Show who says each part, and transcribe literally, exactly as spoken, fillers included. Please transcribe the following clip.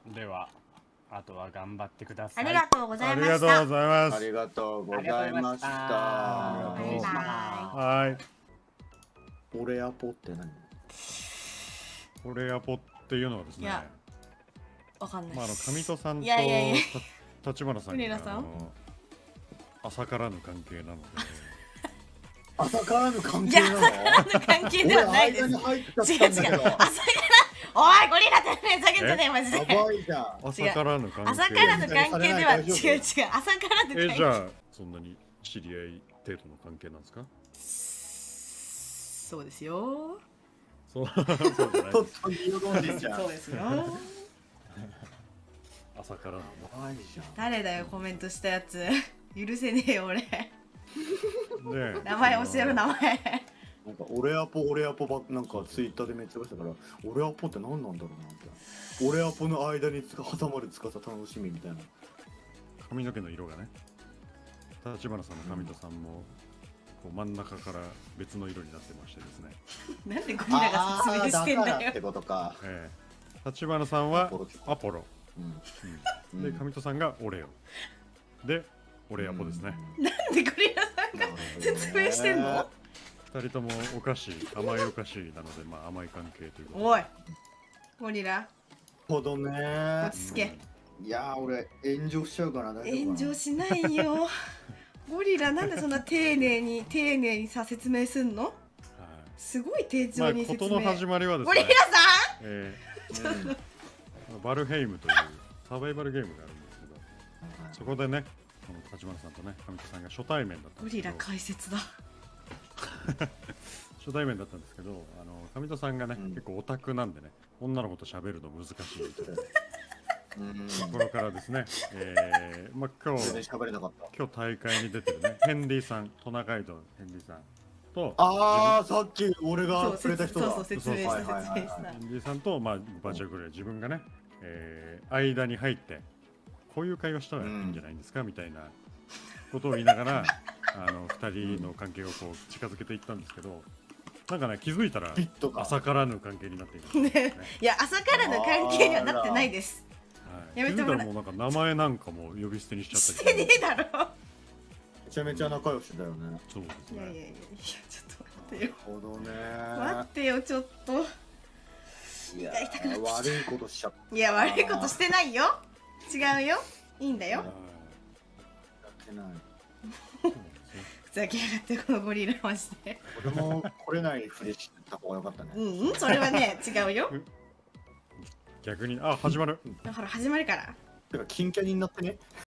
Speaker 1: ではあとは頑張ってください。
Speaker 2: ありがとうございました。
Speaker 3: ありがとうございます。
Speaker 4: ありがとうございました。
Speaker 3: ありがとうございました。はい。
Speaker 4: オレアポって何？
Speaker 3: オレアポっていうのはですね。
Speaker 2: わかんない。
Speaker 3: まああの上戸さんと
Speaker 2: いやいやいや
Speaker 3: 立花さんが
Speaker 2: 国枝さん
Speaker 3: 浅からぬ関係なので。
Speaker 4: 浅からぬ関係なの？
Speaker 2: 関係ではないです。違う違う。浅から、おいゴリラってね、下げてねマジで。
Speaker 4: やばいじゃん。
Speaker 3: 浅からぬ関係。
Speaker 2: 浅からぬ関係では違う違う。浅からぬ関係。
Speaker 3: えじゃあそんなに知り合い程度の関係なんですか？
Speaker 2: そうですよ。
Speaker 3: そうそうじゃないです。
Speaker 2: そうですよ。
Speaker 3: 朝からの
Speaker 2: 誰だよコメントしたやつ。許せねえよ俺。名前教えろ名前。
Speaker 4: なんかオレアポオレアポばなんかツイッターでめっちゃ出したから、オレアポって何なんだろうなみたいな。オレアポの間に挟まるつかさ楽しみみたいな。
Speaker 3: 髪の毛の色がね。立花さんの上戸さんもこう真ん中から別の色になってましてですね。
Speaker 2: なんでゴリラが説明してんだよ。
Speaker 4: ってことか。
Speaker 3: ええ。立花さんはアポロ。
Speaker 4: うん。
Speaker 3: で上戸さんがオレオ。でオレアポですね。
Speaker 2: なんでゴリラさんが説明してんの？
Speaker 3: 二人ともお菓子甘いお菓子なのでまあ甘い関係ということで。
Speaker 2: おいゴリラ。
Speaker 4: ほどね。
Speaker 2: 落ち着け。
Speaker 4: いやー俺炎上しちゃうかな。
Speaker 2: 炎上しないよ。ゴリラなんでそんな丁寧に丁寧にさ説明すんの？すごい丁重に説明。
Speaker 3: まあ事の始まりはですね。
Speaker 2: ゴリラさん？
Speaker 3: ええ。バルヘイムというサバイバルゲームがあるんですけど、そこでね、この立花さんとね上戸さんが初対面だったんですけど。
Speaker 2: ゴリラ解説だ。
Speaker 3: 初対面だったんですけど、あの上戸さんがね、うん、結構オタクなんでね、女の子と喋るの難しいというところからですね、えー、まあ今日今日大会に出てるねヘンリーさん、トナカイドヘンリーさんと、
Speaker 4: ああさっき俺がくれた人だ。
Speaker 2: そうそう説明した説明した。ヘ
Speaker 3: ンリーさんとまあバーチャルクレイ自分がね、えー、間に入ってこういう会話したらいいんじゃないんですか、うん、みたいなことを言いながら。あのふたりの関係をこう近づけていったんですけど、なんかね気づいたら浅からぬ関係になっていく、
Speaker 2: ね。いや浅からぬ関係にはなってないです。
Speaker 3: やめてもらう。気づいたらもうなんか名前なんかも呼び捨てにしちゃったり
Speaker 2: してねえだろ。
Speaker 4: めちゃめちゃ仲良しだよね。
Speaker 3: そうですね。
Speaker 2: いやいやいやちょっと待ってよ。
Speaker 4: なるほどね。
Speaker 2: 待ってよちょっと。
Speaker 4: いや悪いことしちゃった。
Speaker 2: いや悪いことしてないよ。違うよ。いいんだよ。や
Speaker 4: ってない。
Speaker 2: ふざけやがってこのゴリラマジで。
Speaker 4: 俺も来れないふりした方が良かったね。
Speaker 2: うん、それはね違うよ。
Speaker 3: 逆にあ始まる。
Speaker 2: ほら始まるから。
Speaker 4: てか金キャリになってね。